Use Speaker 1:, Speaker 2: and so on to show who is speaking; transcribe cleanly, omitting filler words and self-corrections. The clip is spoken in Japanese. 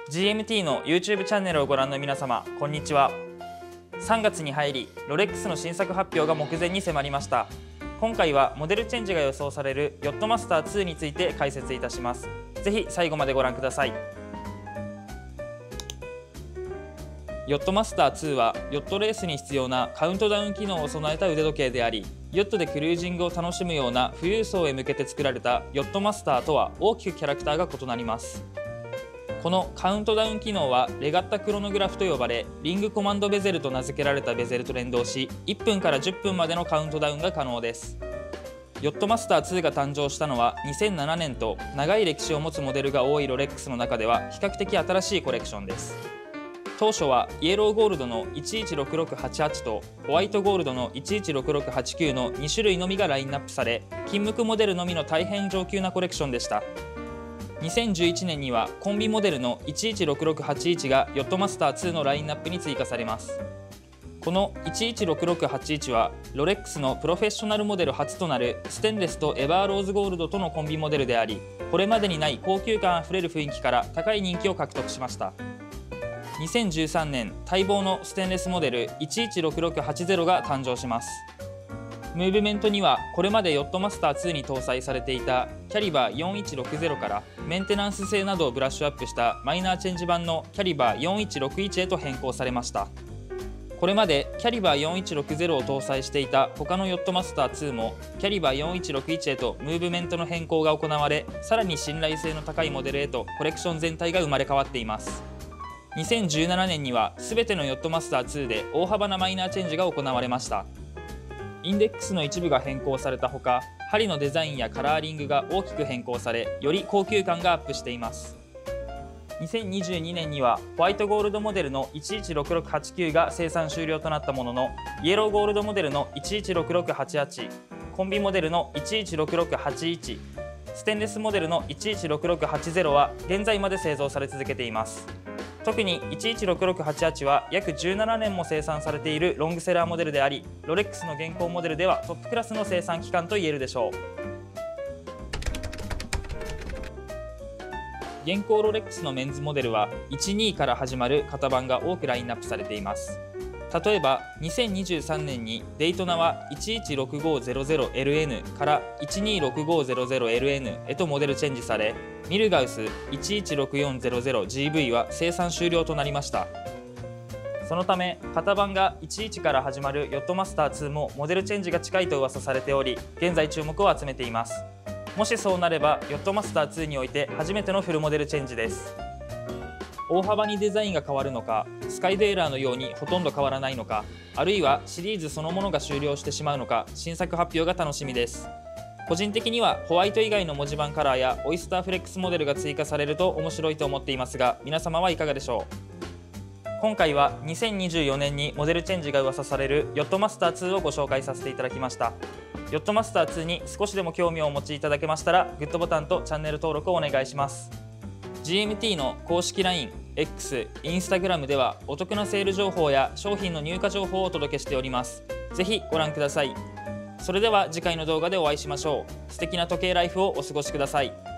Speaker 1: GMT の YouTube チャンネルをご覧の皆様、こんにちは。3月に入り、ロレックスの新作発表が目前に迫りました。今回はモデルチェンジが予想されるヨットマスター2について解説いたします。ぜひ最後までご覧ください。ヨットマスター2はヨットレースに必要なカウントダウン機能を備えた腕時計であり、ヨットでクルージングを楽しむような富裕層へ向けて作られたヨットマスターとは大きくキャラクターが異なります。このカウントダウン機能はレガッタクロノグラフと呼ばれ、リングコマンドベゼルと名付けられたベゼルと連動し、1分から10分までのカウントダウンが可能です。ヨットマスター2が誕生したのは2007年と、長い歴史を持つモデルが多いロレックスの中では比較的新しいコレクションです。当初はイエローゴールドの116688とホワイトゴールドの116689の2種類のみがラインナップされ、金無垢モデルのみの大変上級なコレクションでした。2011年にはコンビモデルの116681がヨットマスター2のラインナップに追加されます。この116681はロレックスのプロフェッショナルモデル初となるステンレスとエバーローズゴールドとのコンビモデルであり、これまでにない高級感あふれる雰囲気から高い人気を獲得しました。2013年、待望のステンレスモデル116680が誕生します。ムーブメントにはこれまでヨットマスター2に搭載されていたキャリバー4160からメンテナンス性などをブラッシュアップしたマイナーチェンジ版のキャリバー4161へと変更されました。これまでキャリバー4160を搭載していた他のヨットマスター2もキャリバー4161へとムーブメントの変更が行われ、さらに信頼性の高いモデルへとコレクション全体が生まれ変わっています。2017年には全てのヨットマスター2で大幅なマイナーチェンジが行われました。インデックスの一部が変更されたほか、針のデザインやカラーリングが大きく変更され、より高級感がアップしています。2022年にはホワイトゴールドモデルの116689が生産終了となったものの、イエローゴールドモデルの116688、コンビモデルの116681、ステンレスモデルの116680は現在まで製造され続けています。特に116688は約17年も生産されているロングセラーモデルであり、ロレックスの現行モデルではトップクラスの生産期間といえるでしょう。現行ロレックスのメンズモデルは12から始まる型番が多くラインナップされています。例えば2023年にデイトナは 116500LN から 126500LN へとモデルチェンジされ、ミルガウス 116400GV は生産終了となりました。そのため型番が11から始まるヨットマスター2もモデルチェンジが近いと噂されており、現在注目を集めています。もしそうなればヨットマスター2において初めてのフルモデルチェンジです。大幅にデザインが変わるのか、スカイデーラーのようにほとんど変わらないのか、あるいはシリーズそのものが終了してしまうのか、新作発表が楽しみです。個人的にはホワイト以外の文字盤カラーやオイスターフレックスモデルが追加されると面白いと思っていますが、皆様はいかがでしょう。今回は2024年にモデルチェンジが噂されるヨットマスター2をご紹介させていただきました。ヨットマスター2に少しでも興味をお持ちいただけましたら、グッドボタンとチャンネル登録をお願いします。GMT の公式 LINE、X、Instagram ではお得なセール情報や商品の入荷情報をお届けしております。ぜひご覧ください。それでは次回の動画でお会いしましょう。素敵な時計ライフをお過ごしください。